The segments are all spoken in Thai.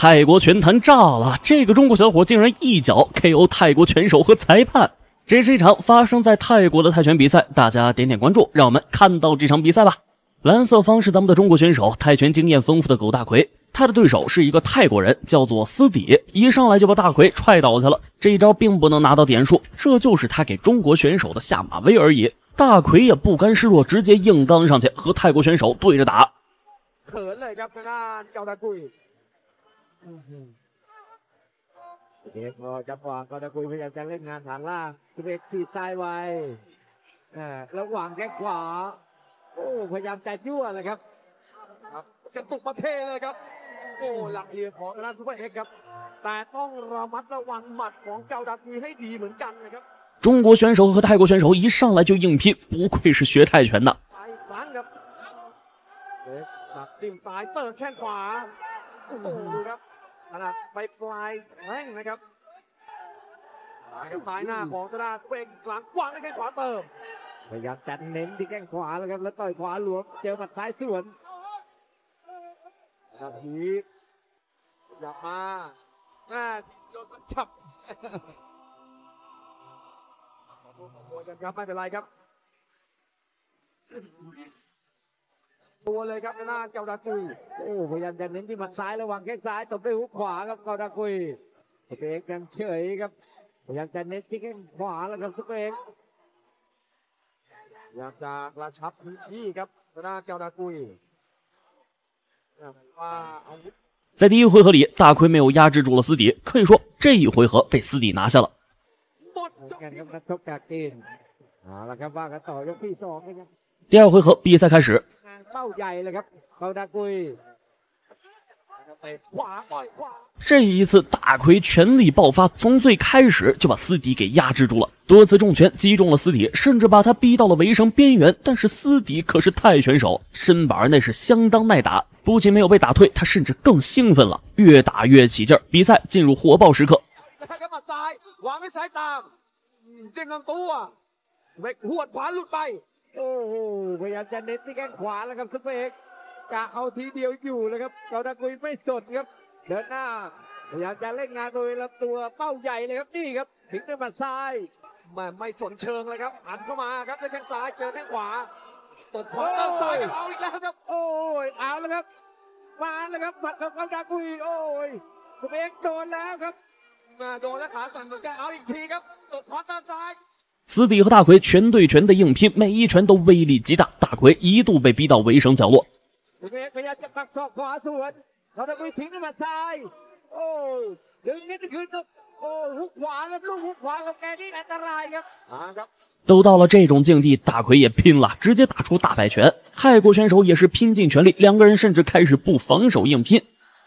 泰国拳坛炸了！这个中国小伙竟然一脚 KO 泰国拳手和裁判。这是一场发生在泰国的泰拳比赛，大家点点关注，让我们看到这场比赛吧。蓝色方是咱们的中国选手，泰拳经验丰富的狗大魁，他的对手是一个泰国人，叫做斯底，一上来就把大魁踹倒去了。这一招并不能拿到点数，这就是他给中国选手的下马威而已。大魁也不甘示弱，直接硬刚上去和泰国选手对着打。 เขินเลยครับทางด้านเกาตากุยเด็กพอจังหวะเกาตากุยพยายามจะเล่นงานฐานล่างเด็กถีบซ้ายไว้ระหว่างแข้งขวาโอ้พยายามจะยั่วเลยครับกระตุกมาเทเลยครับโอ้หลักเหลี่ยมของราซุปเปอร์เอ็กซ์ครับแต่ต้องระมัดระวังหมัดของเกาตากุยให้ดีเหมือนกันนะครับ中国选手和泰国选手一上来就硬拼，不愧是学泰拳的。 จิ้มซ้ายเติมแข้งขวาโอ้โหดูครับขนาดไปปลายแข้งนะครับซ้ายหน้าของธนาเวงหลังกว้างด้วยแข้งขวาเติมพยายามจัดเน้นที่แข้งขวาแล้วครับแล้วต่อยขวาหลวมเจอหมัดซ้ายสวนทีอยากมาโดนจับโวยกันครับไม่เป็นไรครับตัวเลยครับหน้าเกาตากุยโอ้พยายามจะเน้นที่หมัดซ้ายระวังแข้งซ้ายตบด้วยหุกขวาครับเกาตากุยซุปเปอร์เอ็กซ์ยังเฉยครับพยายามจะเน้นที่แข้งขวาแล้วครับซุปเปอร์เอ็กซ์อยากจะกระชับพื้นที่ครับหน้าเกาตากุยว่าอาวุธ在第一回合里，大魁没有压制住了斯底，可以说这一回合被斯底拿下了。第二回合比赛开始，这一次大魁全力爆发，从最开始就把斯底给压制住了，多次重拳击中了斯底，甚至把他逼到了围绳边缘。但是斯底可是泰拳手，身板那是相当耐打，不仅没有被打退，他甚至更兴奋了，越打越起劲儿。比赛进入火爆时刻。 หัวขวาหลุดไปโอ้โหพยายามจะเน้นที่แข้งขวาแล้วครับซุปเปอร์เอ็กซ์กะเอาทีเดียวอยู่เลยครับเกาตากุยไม่สนครับเดินหน้าพยายามจะเล่นงานโดยลำตัวเป้าใหญ่เลยครับนี่ครับถึงด้วยหมัดซ้ายไม่สนเชิงเลยครับหันเข้ามาครับด้วยแข้งซ้ายเจอแข้งขวาตบขวาเติมซ้ายเอาอีกแล้วครับโอ้ยเอาแล้วครับมาแล้วครับหมัดของเกาตากุยโอ้ยซุปเปอร์เอ็กซ์โดนแล้วครับโดนแล้วขาสั่นเหมือนกันเอาอีกทีครับตบขวาเติมซ้าย斯底和大魁拳对拳的硬拼，每一拳都威力极大。大魁一度被逼到围绳角落。都到了这种境地，大魁也拼了，直接打出大摆拳。泰国选手也是拼尽全力，两个人甚至开始不防守硬拼。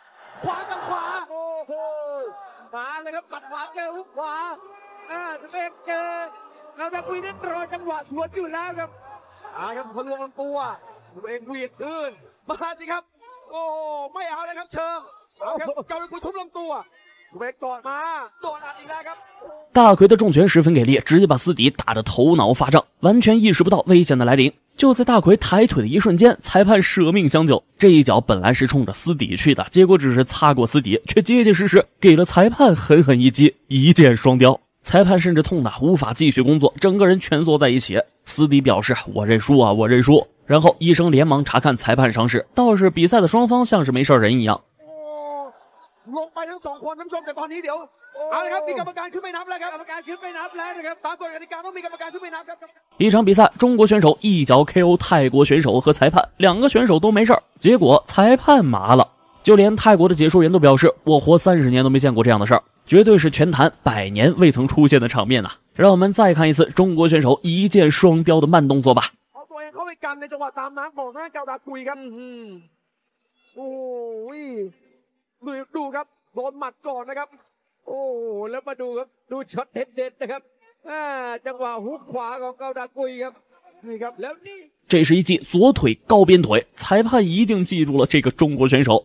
เกาตากุยนั้นรอจังหวะสวนอยู่แล้วครับครับพลวงลำตัวตัวเองเวียดขึ้นมาสิครับโอ้ไม่เอาเลยครับเชิงเอาครับเกาตากุยทุบลำตัวตัวเองกอดมาโดนอัดอีกแล้วครับ大魁的重拳十分给力，直接把斯底打得头脑发胀，完全意识不到危险的来临。就在大魁抬腿的一瞬间，裁判舍命相救。这一脚本来是冲着斯底去的，结果只是擦过斯底，却结结实实给了裁判狠狠一击，一箭双雕。裁判甚至痛得无法继续工作，整个人蜷缩在一起。斯底表示：“我认输啊，我认输。”然后医生连忙查看裁判伤势，倒是比赛的双方像是没事人一样。 ลงไปทั้งสองคนท่านผู้ชมแต่ตอนนี้เดี๋ยวเอาละครับมีกรรมการขึ้นไปนับแล้วครับกรรมการขึ้นไปนับแล้วนะครับตามกฎกติกาต้องมีกรรมการขึ้นไปนับครับ一场比赛，中国选手一脚 KO 泰国选手和裁判，两个选手都没事，结果裁判麻了。就连泰国的解说员都表示：“我活30年都没见过这样的事儿。”绝对是拳坛100年未曾出现的场面呐！让我们再看一次中国选手一箭双雕的慢动作吧。 เอาตัวเองเข้าไปกันในจังหวะตามน้ำของหน้าเกาตากุยครับโอ้ยดูครับโดนหมัดก่อนนะครับโอ้แล้วมาดูครับดูช็อตเด็ดๆนะครับจังหวะฮุกขวาของเกาตากุยครับนี่ครับแล้วนี่这是一记左腿高鞭腿，裁判一定记住了这个中国选手。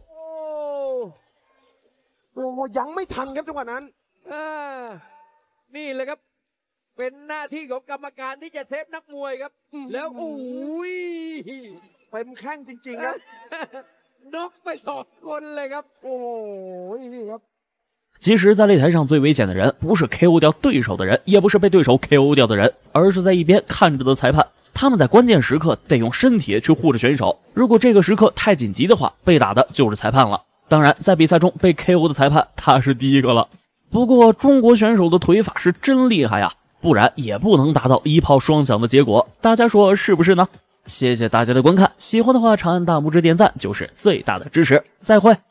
โอ้ยังไม่ทันครับจังหวะนั้นนี่เลยครับเป็นหน้าที่ของกรรมการที่จะเซฟนักมวยครับแล้วโอ้ยเต็มแข้งจริงๆครับน็อกไป2 คนเลยครับโอ้ย其实，在擂台上最危险的人，不是 KO 掉对手的人，也不是被对手 KO 掉的人，而是在一边看着的裁判。他们在关键时刻得用身体去护着选手，如果这个时刻太紧急的话，被打的就是裁判了。当然，在比赛中被 KO 的裁判，他是第一个了。不过，中国选手的腿法是真厉害呀，不然也不能达到一炮双响的结果。大家说是不是呢？谢谢大家的观看，喜欢的话长按大拇指点赞就是最大的支持。再会。